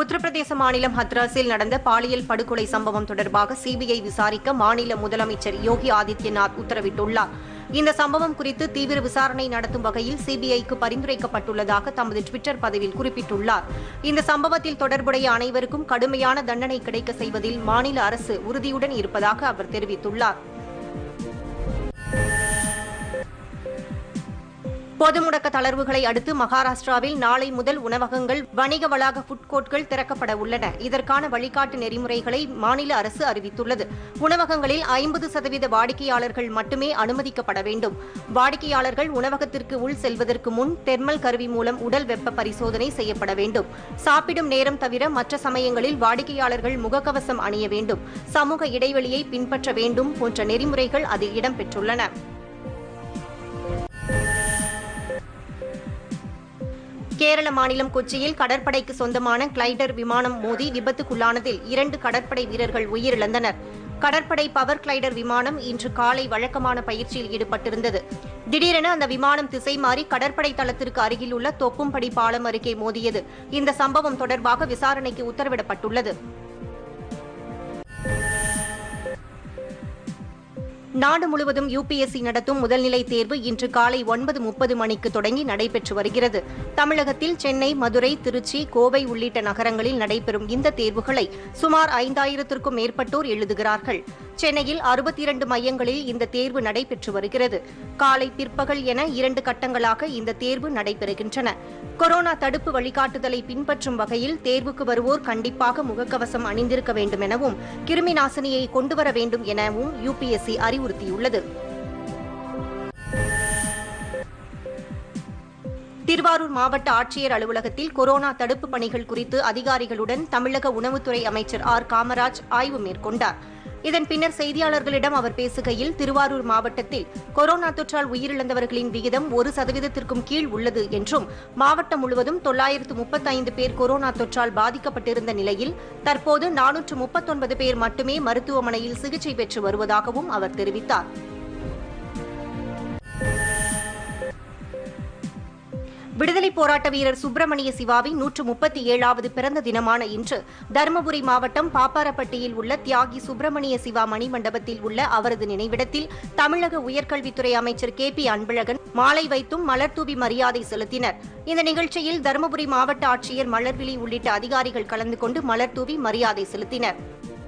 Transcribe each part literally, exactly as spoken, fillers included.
உத்தரப்பிரதேச மாநிலம் ஹத்ராஸில் நடந்த பாலியல் படுகொலை சம்பவம் தொடர்பாக சிபிஐ விசாரிக்க மாநில முதலமைச்சர் யோகி ஆதித்யநாத் உத்தரவிட்டுள்ளார். இந்த சம்பவம் குறித்து தீவிர விசாரணை நடத்தும் வகையில் சிபிஐக்கு பரிந்துரைக்கப்பட்டுள்ளதாக தமது டுவிட்டர் பதிவில் குறிப்பிட்டுள்ளார். இந்த சம்பவத்தில் தொடர்புடைய அனைவருக்கும் கடுமையான தண்டனை கிடைக்க செய்வதில் மாநில அரசு உறுதியுடன் இருப்பதாக அவர் தெரிவித்துள்ளார். பொது முடக்க தளர்வுகளை அடுத்து மகாராஷ்டிராவில் நாளை முதல் உணவகங்கள், வணிக வளாக புட் கோர்ட்கள் திறக்கப்பட உள்ளன. இதற்கான வழிகாட்டு நெறிமுறைகளை மாநில அரசு அறிவித்துள்ளது. உணவகங்களில் ஐம்பது சதவீத வாடிக்கையாளர்கள் மட்டுமே அனுமதிக்கப்பட வேண்டும். வாடிக்கையாளர்கள் உணவகத்திற்கு உள் செல்வதற்கு முன் தெர்மல் கருவி மூலம் உடல் வெப்ப பரிசோதனை செய்யப்பட வேண்டும். சாப்பிடும் நேரம் தவிர மற்ற சமயங்களில் வாடிக்கையாளர்கள் முகக்கவசம் அணிய வேண்டும், சமூக இடைவெளியை பின்பற்ற வேண்டும் போன்ற நெறிமுறைகள் அதில் இடம்பெற்றுள்ளன. கேரள மாநிலம் கொச்சியில் கடற்படைக்கு சொந்தமான கிளைடர் விமானம் மோதி விபத்துக்குள்ளானதில் இரண்டு கடற்படை வீரர்கள் உயிரிழந்தனர். கடற்படை பவர் கிளைடர் விமானம் இன்று காலை வழக்கமான பயிற்சியில் ஈடுபட்டிருந்தது. திடீரென அந்த விமானம் திசை மாறி கடற்படை தளத்திற்கு அருகில் உள்ள தொப்பும்படி பாலம் அருகே மோதியது. இந்த சம்பவம் தொடர்பாக விசாரணைக்கு உத்தரவிடப்பட்டுள்ளது. நாடு முழுவதும் யுபிஎஸ்சி நடத்தும் முதல்நிலை தேர்வு இன்று காலை ஒன்பது முப்பது மணிக்கு தொடங்கி நடைபெற்று வருகிறது. தமிழகத்தில் சென்னை, மதுரை, திருச்சி, கோவை உள்ளிட்ட நகரங்களில் நடைபெறும் இந்த தேர்வுகளை சுமார் ஐந்தாயிரத்திற்கும் மேற்பட்டோர் எழுதுகிறார்கள். சென்னையில் அறுபத்தி இரண்டு மையங்களில் இந்த தேர்வு நடைபெற்று வருகிறது. காலை, பிற்பகல் என இரண்டு கட்டங்களாக இந்த தேர்வு நடைபெறுகின்றன. கொரோனா தடுப்பு வழிகாட்டுதலை பின்பற்றும் வகையில் தேர்வுக்கு வருவோர் கண்டிப்பாக முகக்கவசம் அணிந்திருக்க வேண்டும் எனவும், கிருமி நாசினியை கொண்டுவர வேண்டும் எனவும் யுபிஎஸ்சி அறிவுறுத்தியுள்ளது. திருவாரூர் மாவட்ட ஆட்சியர் அலுவலகத்தில் கொரோனா தடுப்பு பணிகள் குறித்து அதிகாரிகளுடன் தமிழக உணவுத்துறை அமைச்சர் ஆர் காமராஜ் ஆய்வு மேற்கொண்டார். இதன் பின்னர் செய்தியாளர்களிடம் அவர் பேசுகையில், திருவாரூர் மாவட்டத்தில் கொரோனா தொற்றால் உயிரிழந்தவர்களின் விகிதம் ஒரு சதவீதத்திற்கும் கீழ் உள்ளது என்றும், மாவட்டம் முழுவதும் தொள்ளாயிரத்து முப்பத்தைந்து பேர் கொரோனா தொற்றால் பாதிக்கப்பட்டிருந்த நிலையில் தற்போது நானூற்று முப்பத்தொன்பது பேர் மட்டுமே மருத்துவமனையில் சிகிச்சை பெற்று வருவதாகவும் அவர் தெரிவித்தார். விடுதலைப் போராட்ட வீரர் சுப்பிரமணிய சிவாவின் நூற்று முப்பத்தி ஏழாவது பிறந்த தினமான இன்று தருமபுரி மாவட்டம் பாப்பாரப்பட்டியில் உள்ள தியாகி சுப்பிரமணிய சிவா மணிமண்டபத்தில் உள்ள அவரது நினைவிடத்தில் தமிழக உயர்கல்வித்துறை அமைச்சர் கே பி அன்பழகன் மாலை வைத்தும் மலர்தூவி மரியாதை செலுத்தினர். இந்த நிகழ்ச்சியில் தருமபுரி மாவட்ட ஆட்சியர் மலர்விழி உள்ளிட்ட அதிகாரிகள் கலந்து கொண்டு மலர்தூவி மரியாதை செலுத்தினர்.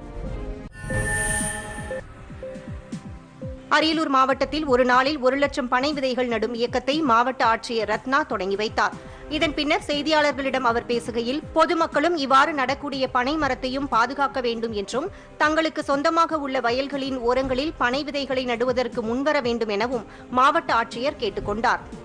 அரியலூர் மாவட்டத்தில் ஒரு நாளில் ஒரு லட்சம் பனை விதைகள் நடும் இயக்கத்தை மாவட்ட ஆட்சியர் ரத்னா தொடங்கி வைத்தார். இதன் பின்னர் செய்தியாளர்களிடம் அவர் பேசுகையில், பொதுமக்களும் இவ்வாறு நடக்கூடிய பனை மரத்தையும் பாதுகாக்க வேண்டும் என்றும், தங்களுக்கு சொந்தமாக உள்ள வயல்களின் ஓரங்களில் பனை விதைகளை நடுவதற்கு முன்வர வேண்டும் எனவும் மாவட்ட ஆட்சியர் கேட்டுக் கொண்டார்.